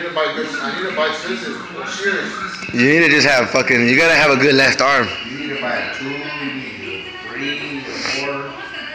to buy scissors or shears. You need to just have fucking. You gotta have a good left arm. You need to buy a 2, you need 3 or 4.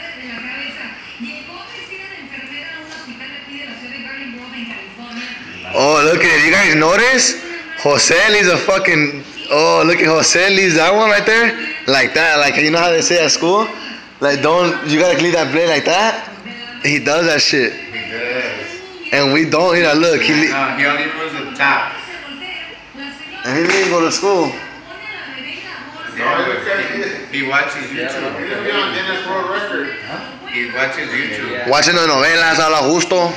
Oh, look at it. You guys notice? Jose leaves a fucking. Oh, look at Jose leaves that one right there. Like that. Like, you know how they say at school? Like, don't. You gotta leave that blade like that. He does that shit. He does. And we don't. You know, look. He only moves the top. And he didn't even go to school. Yeah, he watches YouTube. He'll be on Guinness World Record. He watches YouTube. Watching the novelas a lo justo.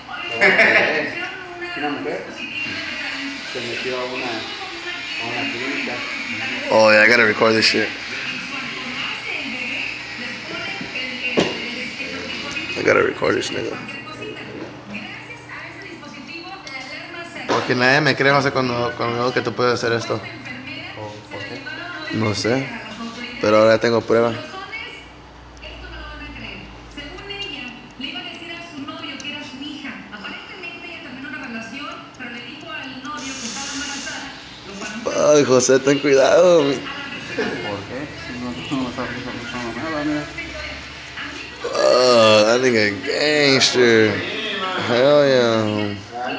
Oh yeah, I gotta record this shit. I gotta record this nigga. Porque nadie me cree, José, cuando veo que tú puedes hacer esto. No sé, pero ahora tengo pruebas. Ay, José, ten cuidado. ¿Por qué? No está pasando nada, mira. Oh, that nigga gangster. Hell yeah.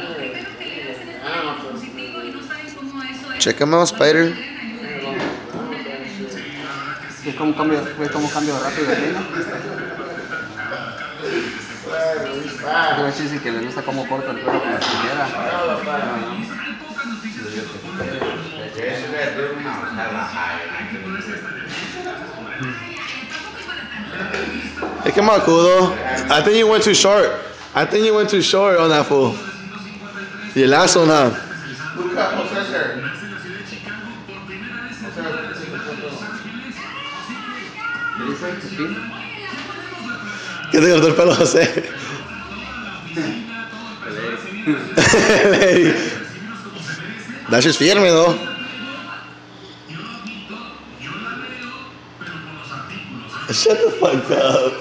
Check him out, Spider. ¿Ves cómo cambio rápido de línea? Quiero decir que le gusta cómo corta el pelo con la tijera. Hey, come on, Kudo. I think you went too short. I think you went too short on that fool. Your last one, huh? Look at Jose's hair. ¿Qué te cortó el pelo, José? That's just firme, though. Shut the fuck up.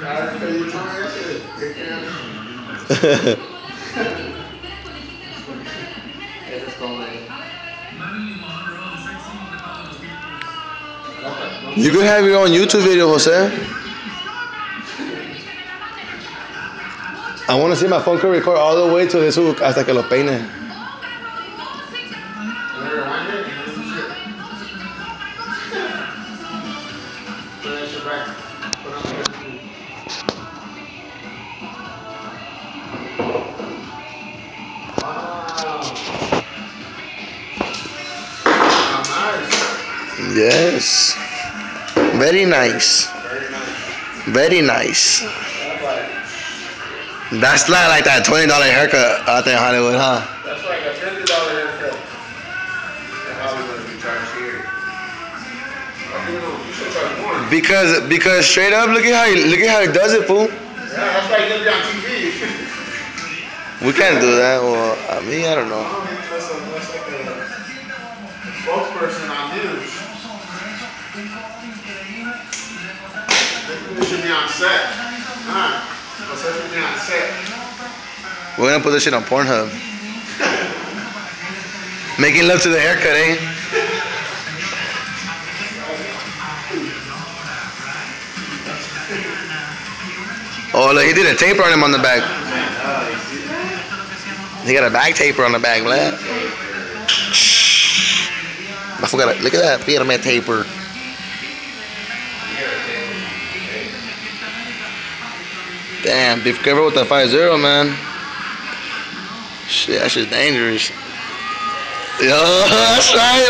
You could have your own YouTube video, Jose. I want to see my phone can record all the way to this hook hasta que lo peine. Yes. Very nice. Very nice. That's not like that $20 haircut out there in Hollywood, huh? That's like a $50 haircut. In Hollywood, we charge here. You should charge more. Because straight up, look at how he does it, fool. Yeah, that's why he's gonna be on TV. We can't do that. Well, I mean, I don't know. That's like a spokesperson on news. They should be on set. Jose should be on set. We're gonna put this shit on Pornhub. Making love to the haircut, eh? Oh, look, he did a taper on him on the back. He got a back taper on the back, lad. I forgot. Look at that firme taper. Damn, be careful with that 5-0, man. Shit, that shit's dangerous. Yo, that's right.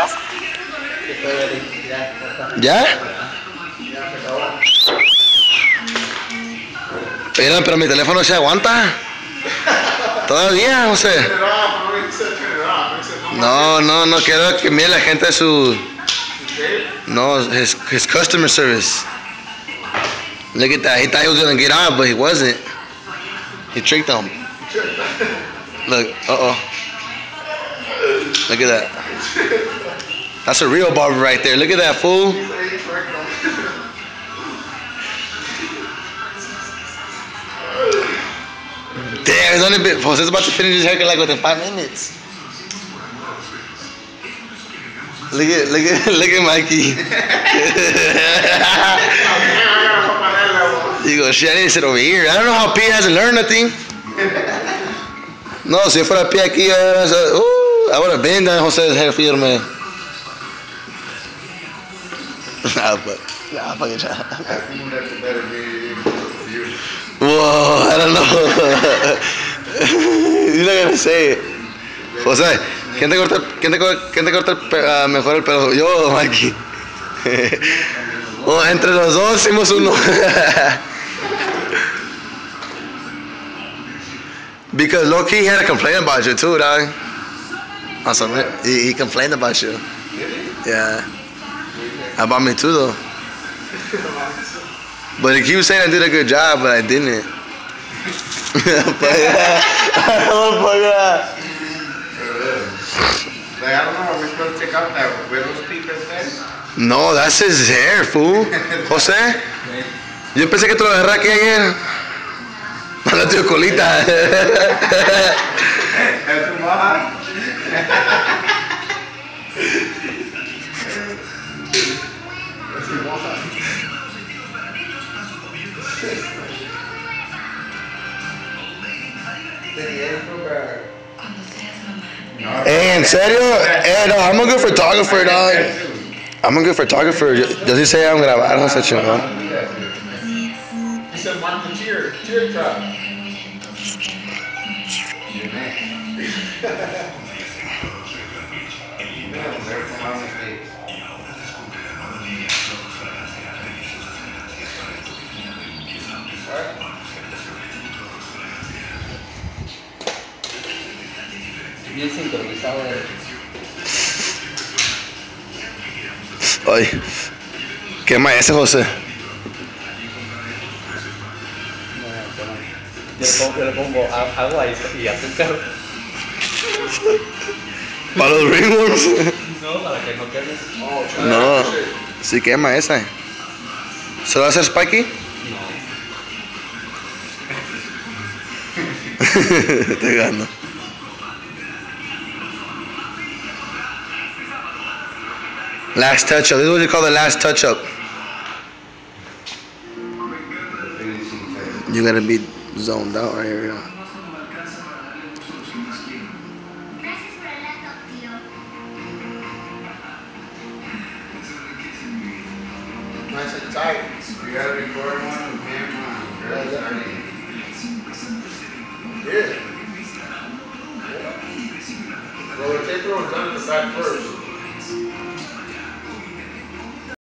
¿Ya? Pero mi teléfono se aguanta. Todavía, no sé. No quiero que mire la gente su. No, his customer service. Look at that. He thought he was gonna get on, but he wasn't. He tricked him. Look, Look at that. That's a real barber right there. Look at that fool. Damn, it's only been. Jose's about to finish his haircut like within 5 minutes. Look at Mikey. You go, shit, I need to sit over here. I don't know how P hasn't learned nothing. No, si yo fuera P aquí, I would have been done Jose's hair firme. Nah, but, nah, fuck it. I think that's a better video for you. Whoa, I don't know. You're not gonna say it. José, ¿quién te corta mejor el pelo? Yo, Mikey. Oh, entre los dos hicimos uno. Because low-key he had to complain about you too, dog. He complained about you. Yeah. About me too, though. But he was saying I did a good job, but I didn't. Like, I don't know, are we supposed to take out that widow's peak instead? No, that's his hair, fool. José, yo pensé que te lo agarré aquí ayer. Mala tu colita. ¿Es tu moja? Hey, en serio? Hey, no, I'm a good photographer, dog. I'm a good photographer. Does he say I'm grabar? No sé, chingón. He said, want the cheer truck. Bien sincronizado. Ay, quema ese, José. Yo le pongo agua y azúcar. ¿Para los ringworms? No, para que no quede. No, sí quema esa. ¿Se lo va a hacer Spikey? No. Te gano. Last touch up. This is what you call the last touch up. You gotta be zoned out right here. Nice and tight. You gotta record one with him. Yeah. Well, the taper was done in the back first.